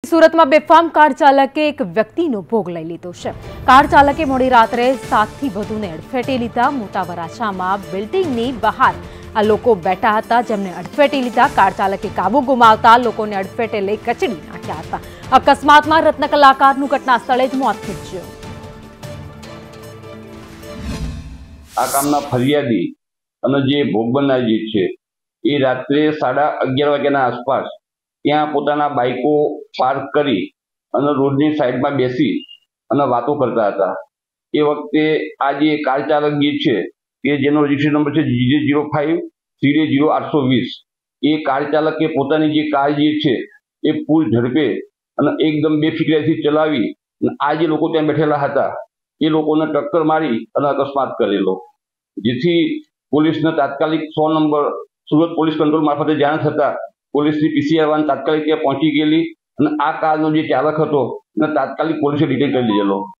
સુરતમાં બેફામ કાર ચાલકે એક વ્યક્તિનો ભોગ લઈ લીધો છે। કાર ચાલકે મોડી રાત્રે 7 થી વધુને અડફેટે લીધા। મોટા વરાછામાં બિલ્ડિંગની બહાર આ લોકો બેઠા હતા, જેમને અડફેટે લીધા। કાર ચાલકે કાબુ ગુમાવતા લોકોને અડફેટે લઈ કચડી નાખ્યા હતા। અકસ્માતમાં રત્ન કલાકારનું ઘટના સ્થળે જ મોત નીપજ્યું। આ કામના ફરિયાદી અને જે ભોગ બનનાર જે છે એ રાત્રે 11:30 વાગ્યાના આસપાસ ત્યાં પોતાના બાઇકો પાર્ક કરી અને રોડની સાઈડમાં બેસી અને વાતો કરતા હતા। એ વખતે આ જે કાર ચાલક જે છે એ જેનો રજિસ્ટ્રેશન નંબર છે GJ05 0820 એ કાર ચાલકે પોતાની જે કાર જે છે એ ફૂલ ઝડપે અને એકદમ બેફિકરાઈથી ચલાવી આ જે લોકો ત્યાં બેઠેલા હતા એ લોકોને ટક્કર મારી અને અકસ્માત કરેલો, જેથી પોલીસને તાત્કાલિક 100 નંબર સુરત પોલીસ કંટ્રોલ મારફતે જાણ થતા પોલીસની PCR વાન તાત્કાલિક ત્યાં પહોંચી ગયેલી અને આ કારનો જે ચાલક હતો એને તાત્કાલિક પોલીસે ડિટેન કરી લીધેલો।